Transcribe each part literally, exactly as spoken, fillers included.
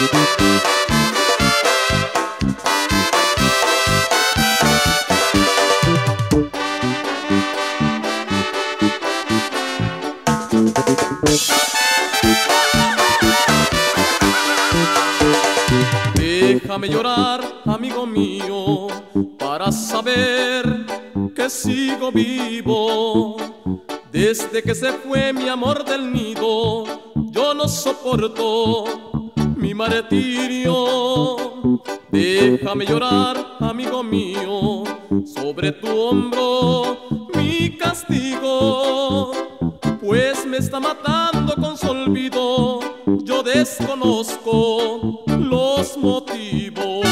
Déjame llorar, amigo mío, para saber que sigo vivo. Desde que se fue mi amor del nido, yo no soporto mi martirio. Déjame llorar, amigo mío, sobre tu hombro mi castigo, pues me está matando con su olvido. Yo desconozco los motivos.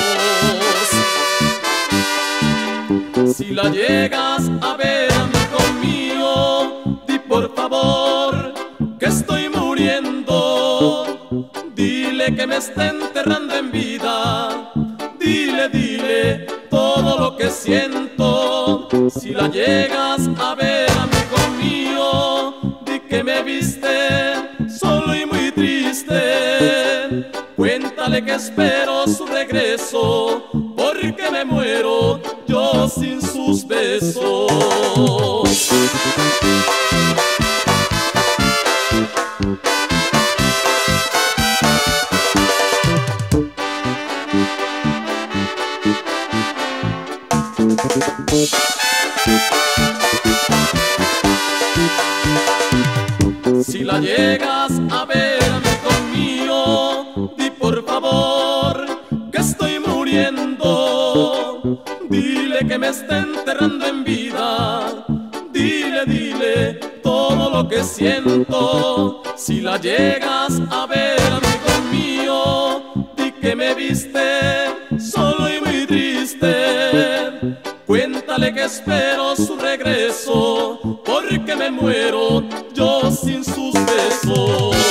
Si la llegas a ver, amigo mío, di por favor que estoy muriendo. Dile que me está enterrando en vida. Dile, dile todo lo que siento. Si la llegas a ver, amigo mío, di que me viste solo y muy triste. Cuéntale que espero su regreso, porque me muero yo sin sus besos. Si la llegas a ver, amigo mío, di por favor que estoy muriendo. Dile que me está enterrando en vida. Dile, dile todo lo que siento. Si la llegas a ver, amigo mío, di que me viste solo y muy triste. Cuéntale que espero su regreso, porque me muero yo sin sus besos.